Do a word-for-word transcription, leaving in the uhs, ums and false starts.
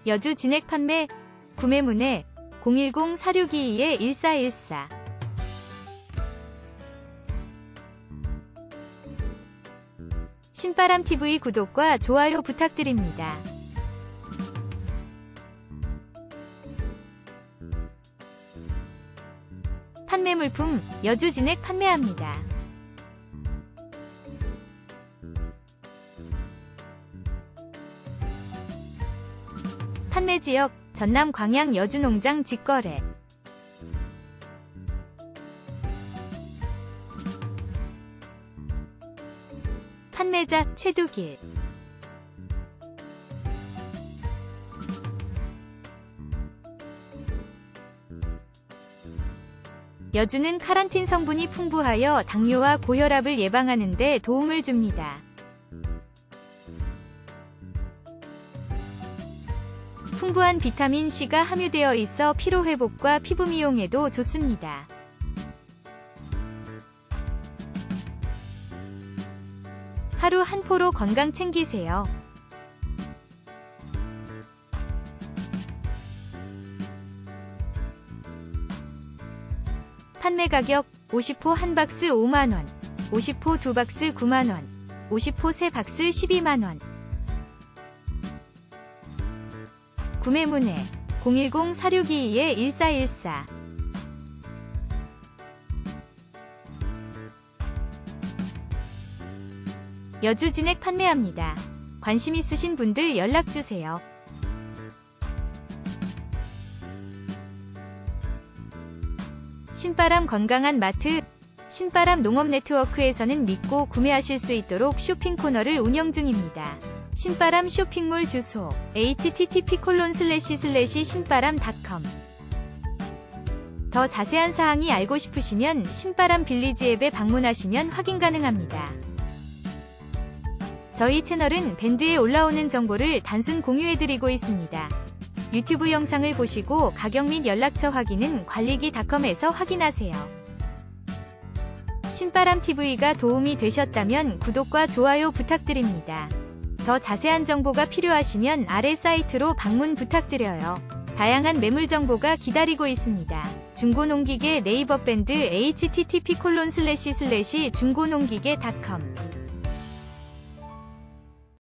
여주 진액 판매, 구매 문의 공일공 사육이이 일사일사. 신바람티비 구독과 좋아요 부탁드립니다. 판매 물품, 여주 진액 판매합니다. 판매 지역, 전남 광양 여주 농장 직거래. 판매자, 최두길. 여주는 카란틴 성분이 풍부하여 당뇨와 고혈압을 예방하는 데 도움을 줍니다. 풍부한 비타민 C가 함유되어 있어 피로회복과 피부 미용에도 좋습니다. 하루 한 포로 건강 챙기세요. 판매 가격, 오십 포 한 박스 오만 원, 오십 포 두 박스 구만 원, 오십 포 세 박스 십이만 원. 구매 문의 공일공 사육이이 일사일사. 여주 진액 판매합니다. 관심 있으신 분들 연락주세요. 신바람 건강한 마트, 신바람 농업 네트워크에서는 믿고 구매하실 수 있도록 쇼핑 코너를 운영 중입니다. 신바람 쇼핑몰 주소 에이치티티피 콜론 슬래시 슬래시 신바람 닷컴. 더 자세한 사항이 알고 싶으시면 신바람 빌리지 앱에 방문하시면 확인 가능합니다. 저희 채널은 밴드에 올라오는 정보를 단순 공유해드리고 있습니다. 유튜브 영상을 보시고 가격 및 연락처 확인은 관리기닷컴에서 확인하세요. 신바람티비가 도움이 되셨다면 구독과 좋아요 부탁드립니다. 더 자세한 정보가 필요하시면 아래 사이트로 방문 부탁드려요. 다양한 매물 정보가 기다리고 있습니다. 중고농기계 네이버 밴드 에이치티티피 콜론 슬래시 슬래시 중고농기계 닷컴.